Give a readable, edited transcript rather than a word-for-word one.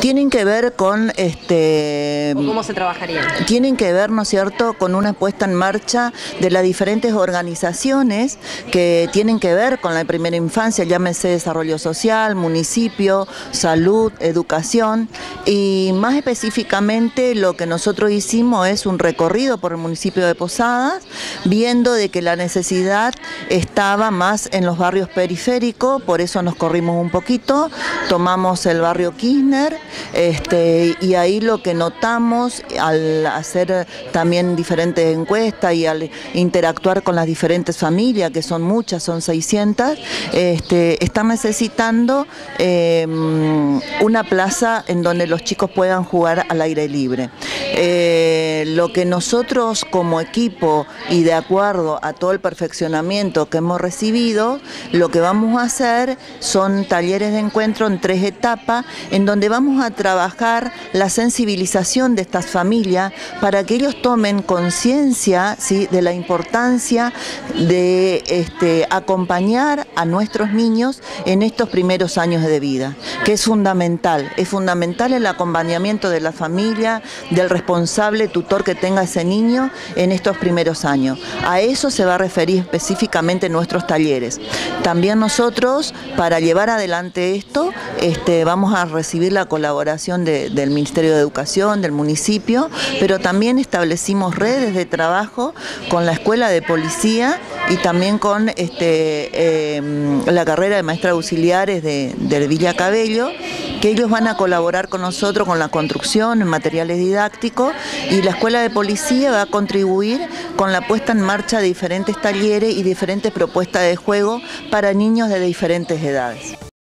Tienen que ver con ¿O cómo se trabajaría? Tienen que ver, ¿no es cierto?, con una puesta en marcha de las diferentes organizaciones que tienen que ver con la primera infancia, llámese desarrollo social, municipio, salud, educación, y más específicamente lo que nosotros hicimos es un recorrido por el municipio de Posadas, viendo de que la necesidad estaba más en los barrios periféricos, por eso nos corrimos un poquito, tomamos el barrio Kirchner, y ahí lo que notamos al hacer también diferentes encuestas y al interactuar con las diferentes familias, que son muchas, son 600, están necesitando una plaza en donde los chicos puedan jugar al aire libre. Lo que nosotros como equipo y de acuerdo a todo el perfeccionamiento que hemos recibido, lo que vamos a hacer son talleres de encuentro en 3 etapas, en donde vamos a trabajar la sensibilización de estas familias para que ellos tomen conciencia, ¿sí?, de la importancia de acompañar a nuestros niños en estos primeros años de vida, que es fundamental el acompañamiento de la familia, del responsable tutor que tenga ese niño en estos primeros años. A eso se va a referir específicamente nuestros talleres. También nosotros, para llevar adelante esto, vamos a recibir la colaboración del Ministerio de Educación, del municipio, pero también establecimos redes de trabajo con la Escuela de Policía y también con la carrera de maestra auxiliares de Villa Cabello, que ellos van a colaborar con nosotros con la construcción, en materiales didácticos, y la Escuela de Policía va a contribuir con la puesta en marcha de diferentes talleres y diferentes propuestas de juego para niños de diferentes edades.